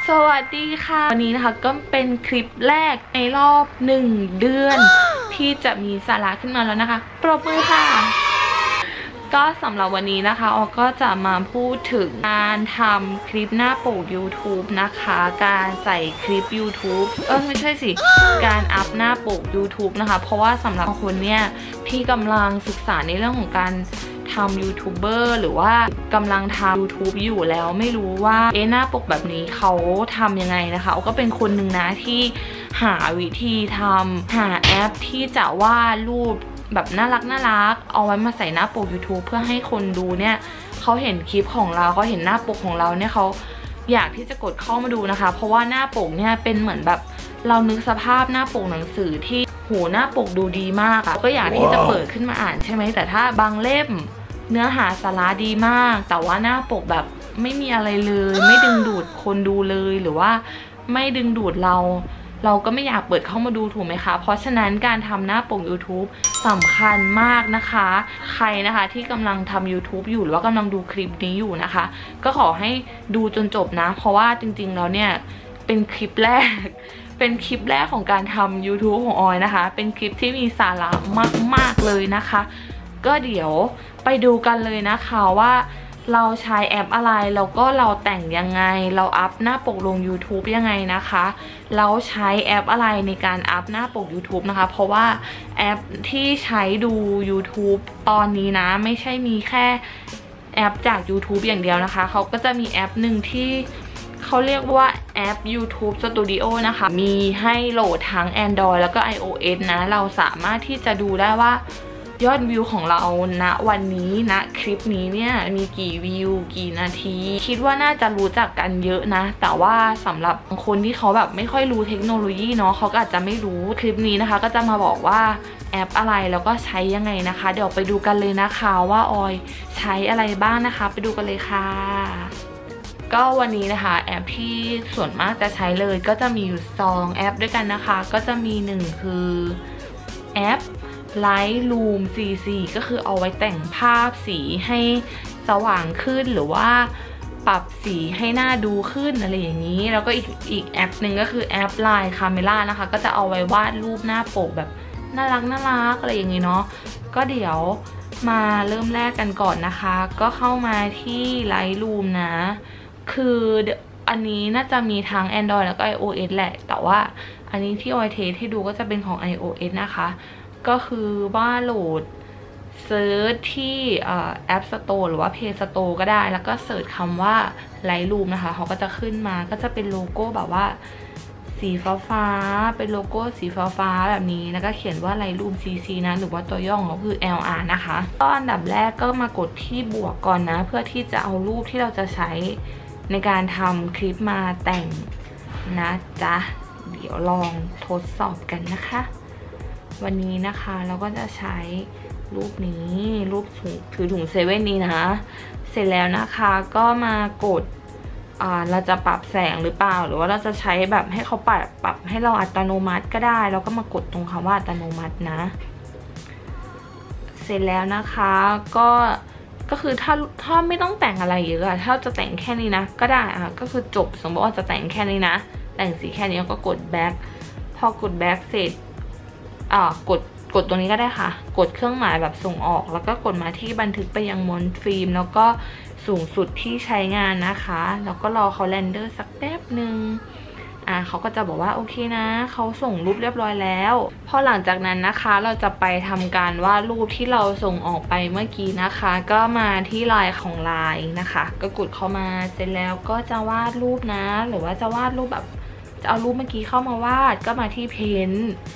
สวัสดีค่ะวันนี้นะคะก็เป็นคลิปแรกในรอบ1 เดือนที่จะมีสาระขึ้นมาแล้วนะคะปรบมือค่ะก็สำหรับวันนี้นะคะออก็จะมาพูดถึงการทำคลิปหน้าปก YouTube นะคะการใส่คลิป YouTube ไม่ใช่สิการอัพหน้าปก YouTube นะคะเพราะว่าสำหรับบางคนเนี่ยที่กำลังศึกษาในเรื่องของการทำยูทูบเบอร์หรือว่ากำลังทำ YouTube อยู่แล้วไม่รู้ว่าหน้าปกแบบนี้เขาทำยังไงนะคะก็เป็นคนหนึ่งนะที่หาวิธีทำหาแอปที่จะวาดรูปแบบน่ารักเอาไว้มาใส่หน้าปก YouTube เพื่อให้คนดูเนี่ยเขาเห็นคลิปของเราเขาเห็นหน้าปกของเราเนี่ยเขาอยากที่จะกดเข้ามาดูนะคะเพราะว่าหน้าปกเนี่ยเป็นเหมือนแบบเรานึกสภาพหน้าปกหนังสือที่หน้าปกดูดีมากก็อยากที่จะเปิดขึ้นมาอ่านใช่ไหมแต่ถ้าบางเล่มเนื้อหาสาระดีมากแต่ว่าหน้าปกแบบไม่มีอะไรเลยไม่ดึงดูดคนดูเลยหรือว่าไม่ดึงดูดเราก็ไม่อยากเปิดเข้ามาดูถูกไหมคะเพราะฉะนั้นการทำหน้าปก YouTube สำคัญมากนะคะใครนะคะที่กำลังทำ YouTube อยู่หรือว่ากำลังดูคลิปนี้อยู่นะคะก็ขอให้ดูจนจบนะเพราะว่าจริงๆแล้วเนี่ยเป็นคลิปแรกของการทำ YouTube ของออยนะคะเป็นคลิปที่มีสาระมากๆเลยนะคะก็เดี๋ยวไปดูกันเลยนะคะว่าเราใช้แอปอะไรแล้วก็เราแต่งยังไงเราอัพหน้าปกลง YouTube ยังไงนะคะเราใช้แอปอะไรในการอัพหน้าปก YouTube นะคะเพราะว่าแอปที่ใช้ดู YouTube ตอนนี้นะไม่ใช่มีแค่แอปจาก YouTube อย่างเดียวนะคะเขาก็จะมีแอปหนึ่งที่เขาเรียกว่าแอป YouTube Studio นะคะมีให้โหลดทั้ง Android แล้วก็ iOS นะเราสามารถที่จะดูได้ว่ายอดวิวของเราณวันนี้คลิปนี้เนี่ยมีกี่วิวกี่นาทีคิดว่าน่าจะรู้จักกันเยอะนะแต่ว่าสำหรับบางคนที่เขาแบบไม่ค่อยรู้เทคโนโลยีเนาะเขาก็อาจจะไม่รู้คลิปนี้นะคะก็จะมาบอกว่าแอปอะไรแล้วก็ใช้ยังไงนะคะเดี๋ยวไปดูกันเลยนะคะว่าออยใช้อะไรบ้างนะคะไปดูกันเลยค่ะก็วันนี้นะคะแอปที่ส่วนมากจะใช้เลยก็จะมีอยู่2แอปด้วยกันนะคะก็จะมี1คือแอปLightroom CC ก็คือเอาไว้แต่งภาพสีให้สว่างขึ้นหรือว่าปรับสีให้หน้าดูขึ้นอะไรอย่างนี้แล้วก็อีกแอปหนึ่งก็คือแอป Line Camera นะคะก็จะเอาไว้วาดรูปหน้าปกแบบน่ารักอะไรอย่างนี้เนาะก็เดี๋ยวมาเริ่มแรกกันก่อนนะคะก็เข้ามาที่ Lightroom นะคืออันนี้น่าจะมีทั้ง Android แล้วก็ iOS แหละแต่ว่าอันนี้ที่ออยเทสให้ดูก็จะเป็นของ iOS นะคะก็คือว่าโหลดเซิร์ชที่แอป Store หรือว่า Play Store ก็ได้แล้วก็เสิร์ชคำว่า Lightroom นะคะเขาก็จะขึ้นมาก็จะเป็นโลโก้แบบว่าสีฟ้าเป็นโลโก้สีฟ้าแบบนี้แล้วก็เขียนว่า Lightroom CC นะหรือว่าตัวย่อของเขาคือ LR นะคะก็อันดับแรกก็มากดที่บวกก่อนนะเพื่อที่จะเอารูปที่เราจะใช้ในการทำคลิปมาแต่งนะจ๊ะเดี๋ยวลองทดสอบกันนะคะวันนี้นะคะเราก็จะใช้รูปนี้รูปถือถุงเซเว่นนี้นะเสร็จแล้วนะคะก็มากดเราจะปรับแสงหรือเปล่าหรือว่าเราจะใช้แบบให้เขาปรับให้เราอัตโนมัติก็ได้แล้วก็มากดตรงคำว่าอัตโนมัตินะเสร็จแล้วนะคะก็คือถ้าไม่ต้องแต่งอะไรเยอะถ้าจะแต่งแค่นี้นะก็ได้ก็คือจบสมมติว่าจะแต่งแค่นี้นะแต่งสีแค่นี้ก็กดแบ็คพอกดแบ็คเสร็จกดตรงนี้ก็ได้ค่ะกดเครื่องหมายแบบส่งออกแล้วก็กดมาที่บันทึกไปยังม้วนฟิล์มแล้วก็สูงสุดที่ใช้งานนะคะแล้วก็รอเขาเรนเดอร์สักแป๊บหนึ่งเขาก็จะบอกว่าโอเคนะเขาส่งรูปเรียบร้อยแล้วพอหลังจากนั้นนะคะเราจะไปทำการวาดรูปที่เราส่งออกไปเมื่อกี้นะคะก็มาที่ไลน์ของไลน์นะคะก็กดเข้ามาเสร็จแล้วก็จะวาดรูปนะหรือว่าจะวาดรูปแบบจะเอารูปเมื่อกี้เข้ามาวาดก็มาที่เพน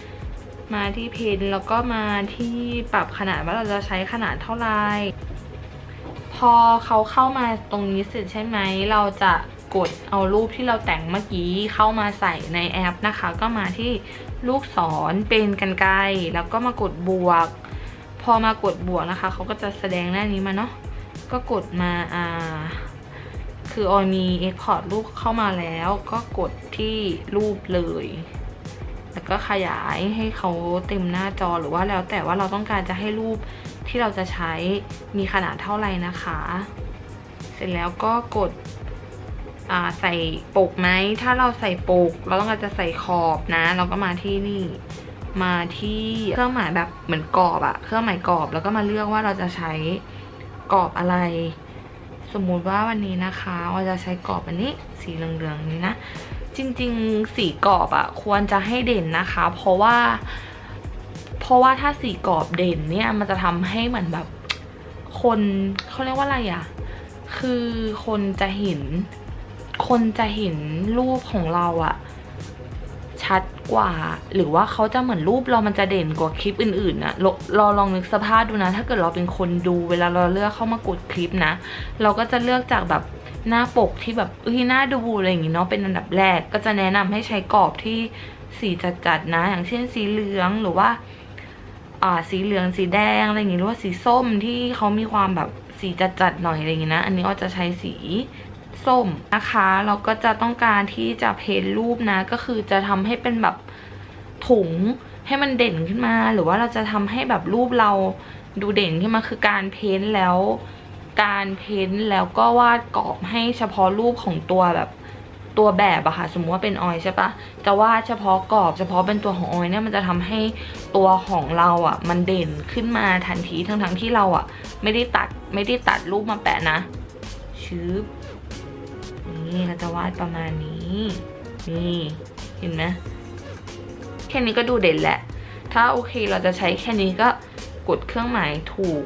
แล้วก็มาที่ปรับขนาดว่าเราจะใช้ขนาดเท่าไหร่พอเขาเข้ามาตรงนี้เสร็จใช่ไหมเราจะกดเอารูปที่เราแต่งเมื่อกี้เข้ามาใส่ในแอปนะคะก็มาที่ลูกศรเป็นกรรไกรแล้วก็มากดบวกพอมากดบวกนะคะเขาก็จะแสดงหน้านี้มาเนาะก็กดมาคือออยมี Export รูปเข้ามาแล้วก็กดที่รูปเลยแล้วก็ขยายให้เขาเต็มหน้าจอหรือว่าแล้วแต่ว่าเราต้องการจะให้รูปที่เราจะใช้มีขนาดเท่าไหร่นะคะเสร็จแล้วก็กดใส่ปกไหมถ้าเราใส่ปกเราต้องการจะใส่ขอบนะเราก็มาที่นี่มาที่เครื่องหมายแบบเหมือนกรอบอะเครื่องหมายกรอบแล้วก็มาเลือกว่าเราจะใช้กรอบอะไรสมมุติว่าวันนี้นะคะเราจะใช้กรอบอันนี้สีเหลืองๆนี้นะจริงๆสีกรอบอะควรจะให้เด่นนะคะเพราะว่าถ้าสีกรอบเด่นเนี่ยมันจะทำให้เหมือนแบบคนเขาเรียกว่าอะไรอะคือคนจะเห็นรูปของเราอะชัดกว่าหรือว่าเขาจะเหมือนรูปเรามันจะเด่นกว่าคลิปอื่นๆนะเราลองนึกสภาพดูนะถ้าเกิดเราเป็นคนดูเวลาเราเลือกเข้ามากดคลิปนะเราก็จะเลือกจากแบบหน้าปกที่แบบน่าดูอะไรอย่างงี้เนาะเป็นอันดับแรกก็จะแนะนำให้ใช้กรอบที่สีจัดๆนะอย่างเช่นสีเหลืองหรือว่าสีเหลืองสีแดงอะไรอย่างงี้หรือว่าสีส้มที่เขามีความแบบสีจัดๆหน่อยอะไรอย่างงี้นะอันนี้ก็จะใช้สีส้มนะคะเราก็จะต้องการที่จะเพ้นรูปนะก็คือจะทำให้เป็นแบบถุงให้มันเด่นขึ้นมาหรือว่าเราจะทำให้แบบรูปเราดูเด่นขึ้นมาคือการเพ้นแล้วก็วาดกรอบให้เฉพาะรูปของตัวแบบอะค่ะสมมติว่าเป็นออยใช่ปะจะวาดเฉพาะกรอบเฉพาะเป็นตัวของออยเนี่ยมันจะทำให้ตัวของเราอะมันเด่นขึ้นมาทันทีทั้งที่เราอะไม่ได้ตัดรูปมาแปะนะชื้อนี่เราจะวาดประมาณนี้นี่เห็นไหมแค่นี้ก็ดูเด่นแหละถ้าโอเคเราจะใช้แค่นี้ก็กดเครื่องหมายถูก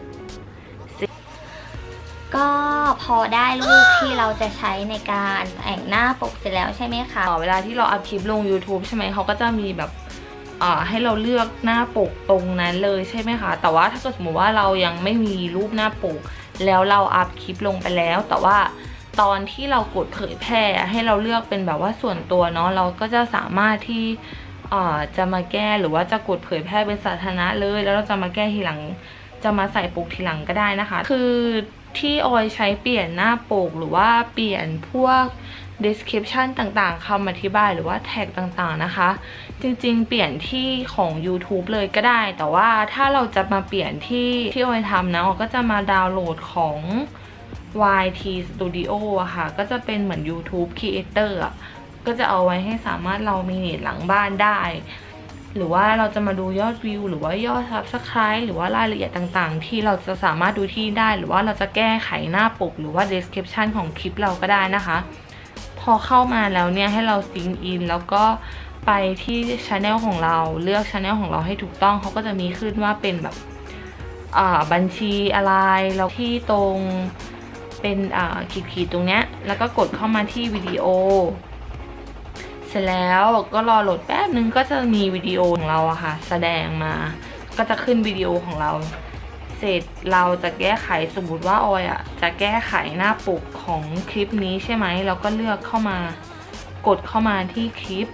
ก็พอได้รูปที่เราจะใช้ในการแต่งหน้าปกเสร็จแล้วใช่ไหมคะเวลาที่เราอัพคลิปลง YouTube ใช่ไหมเขาก็จะมีแบบให้เราเลือกหน้าปกตรงนั้นเลยใช่ไหมคะแต่ว่าถ้าเกิดสมมติว่าเรายังไม่มีรูปหน้าปกแล้วเราอัพคลิปลงไปแล้วแต่ว่าตอนที่เรากดเผยแพร่ให้เราเลือกเป็นแบบว่าส่วนตัวเนาะเราก็จะสามารถที่จะมาแก้หรือว่าจะกดเผยแพร่เป็นสาธารณะเลยแล้วเราจะมาแก้ทีหลังจะมาใส่ปกทีหลังก็ได้นะคะคือที่ออยใช้เปลี่ยนหน้าปกหรือว่าเปลี่ยนพวก description ต่างๆคำอธิบายหรือว่าแท็กต่างๆนะคะจริงๆเปลี่ยนที่ของ YouTube เลยก็ได้แต่ว่าถ้าเราจะมาเปลี่ยนที่ออยทำนะออยก็จะมาดาวน์โหลดของ YT Studio อะค่ะก็จะเป็นเหมือน YouTube Creator อะก็จะเอาไว้ให้สามารถเรามีเน็ตหลังบ้านได้หรือว่าเราจะมาดูยอดวิวหรือว่ายอด Subscribe หรือว่ารายละเอียดต่างๆที่เราจะสามารถดูที่ได้หรือว่าเราจะแก้ไขหน้าปกหรือว่า description ของคลิปเราก็ได้นะคะพอเข้ามาแล้วเนี่ยให้เราซิงค์อินแล้วก็ไปที่ Channel ของเราเลือก Channel ของเราให้ถูกต้องเขาก็จะมีขึ้นว่าเป็นแบบบัญชีอะไรแล้วที่ตรงเป็นขีดตรงเนี้ยแล้วก็กดเข้ามาที่วิดีโอเสร็จแล้วก็รอโหลดแป๊บนึงก็จะมีวิดีโอของเราอะค่ะแสดงมาก็จะขึ้นวิดีโอของเราเสร็จเราจะแก้ไขสมมติว่าออยอะจะแก้ไขหน้าปกของคลิปนี้ใช่ไหมเราก็เลือกเข้ามากดเข้ามาที่คลิป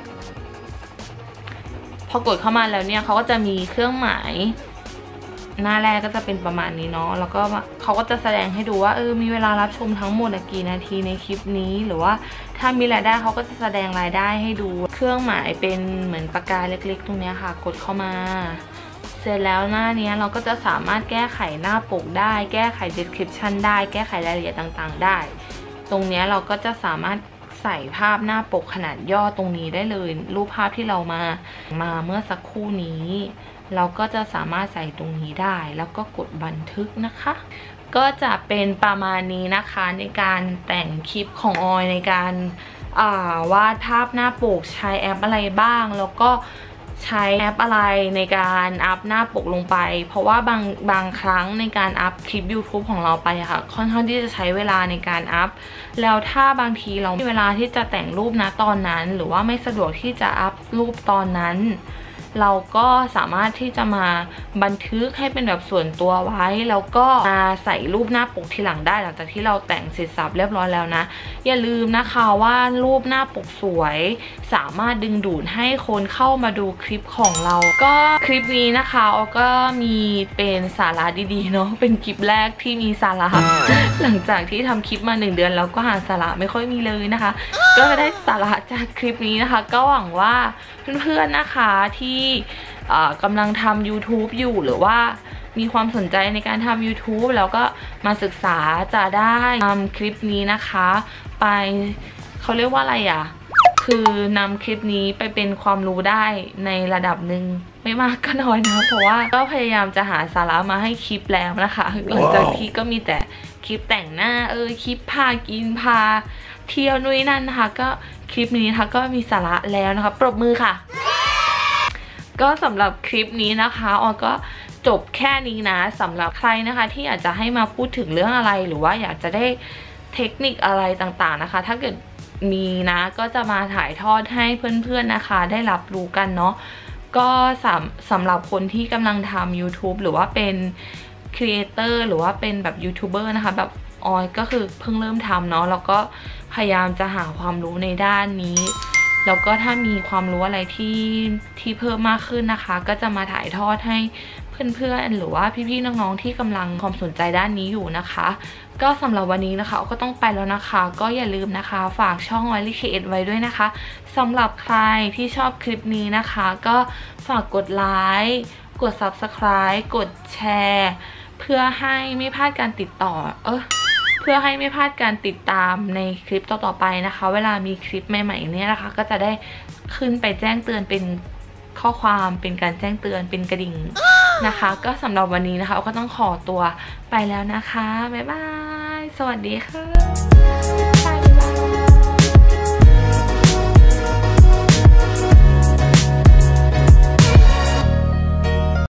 พอกดเข้ามาแล้วเนี่ยเขาก็จะมีเครื่องหมายหน้าแรกก็จะเป็นประมาณนี้เนาะแล้วก็เขาก็จะแสดงให้ดูว่ามีเวลารับชมทั้งหมดกี่นาทีในคลิปนี้หรือว่าถ้ามีรายได้เขาก็จะแสดงรายได้ให้ดูเครื่องหมายเป็นเหมือนปากกาเล็กๆตรงนี้ค่ะกดเข้ามาเสร็จแล้วหน้านี้เราก็จะสามารถแก้ไขหน้าปกได้แก้ไข description ได้แก้ไขรายละเอียดต่างๆได้ตรงนี้เราก็จะสามารถใส่ภาพหน้าปกขนาดย่อตรงนี้ได้เลยรูปภาพที่เรามาเมื่อสักครู่นี้เราก็จะสามารถใส่ตรงนี้ได้แล้วก็กดบันทึกนะคะก็จะเป็นประมาณนี้นะคะในการแต่งคลิปของออยในการวาดภาพหน้าปกใช้แอปอะไรบ้างแล้วก็ใช้แอปอะไรในการอัพหน้าปกลงไปเพราะว่าบางครั้งในการอัพคลิป YouTube ของเราไปค่ะค่อนข้างที่จะใช้เวลาในการอัพแล้วถ้าบางทีเราไม่มีเวลาที่จะแต่งรูปนะตอนนั้นหรือว่าไม่สะดวกที่จะอัพรูปตอนนั้นเราก็สามารถที่จะมาบันทึกให้เป็นแบบส่วนตัวไว้แล้วก็มาใส่รูปหน้าปกทีหลังได้หลังจากที่เราแต่งเสร็จสับเรียบร้อยแล้วนะอย่าลืมนะคะว่ารูปหน้าปกสวยสามารถดึงดูดให้คนเข้ามาดูคลิปของเราก็คลิปนี้นะคะก็มีเป็นสาระดีๆเนาะเป็นคลิปแรกที่มีสาระ หลังจากที่ทำคลิปมา1 เดือนแล้วก็หาสาระไม่ค่อยมีเลยนะคะก็ได้สาระจากคลิปนี้นะคะก็หวังว่าเพื่อนๆนะคะที่กำลังทำ YouTube อยู่หรือว่ามีความสนใจในการทำ YouTube แล้วก็มาศึกษาจะได้นำคลิปนี้นะคะไปเขาเรียกว่าอะไรอ่ะคือนำคลิปนี้ไปเป็นความรู้ได้ในระดับหนึ่งไม่มากก็น้อยนะเพราะว่าก็พยายามจะหาสาระมาให้คลิปแล้วนะคะหลังจากที่ก็มีแต่คลิปแต่งหน้าคลิปพากินพาเที่ยวนู่นนั่นนะคะก็คลิปนี้นะคะก็มีสาระแล้วนะคะปรบมือค่ะก็สำหรับคลิปนี้นะคะออยก็จบแค่นี้นะสำหรับใครนะคะที่อยากจะให้มาพูดถึงเรื่องอะไรหรือว่าอยากจะได้เทคนิคอะไรต่างๆนะคะถ้าเกิดมีนะก็จะมาถ่ายทอดให้เพื่อนๆนะคะได้รับรู้กันเนาะก็สำหรับคนที่กำลังทำ YouTube หรือว่าเป็นครีเอเตอร์หรือว่าเป็นแบบยูทูบเบอร์นะคะแบบออยก็คือเพิ่งเริ่มทำเนาะแล้วก็พยายามจะหาความรู้ในด้านนี้แล้วก็ถ้ามีความรู้อะไรที่เพิ่มมากขึ้นนะคะก็จะมาถ่ายทอดให้เพื่อนๆหรือว่าพี่ๆน้องๆที่กำลังความสนใจด้านนี้อยู่นะคะก็สำหรับวันนี้นะคะก็ต้องไปแล้วนะคะก็อย่าลืมนะคะฝากช่อง Wiley Create ไว้ด้วยนะคะสำหรับใครที่ชอบคลิปนี้นะคะก็ฝากกดไลค์กด Subscribe กดแชร์เพื่อให้ไม่พลาดการติดต่อเพื่อให้ไม่พลาดการติดตามในคลิปต่อๆไปนะคะเวลามีคลิปใหม่ๆเนี่ยนะคะก็จะได้ขึ้นไปแจ้งเตือนเป็นข้อความเป็นการแจ้งเตือนเป็นกระดิ่งนะคะก็สำหรับวันนี้นะคะก็ต้องขอตัวไปแล้วนะคะบ๊ายบายสวัสดีค่ะบ๊ายบาย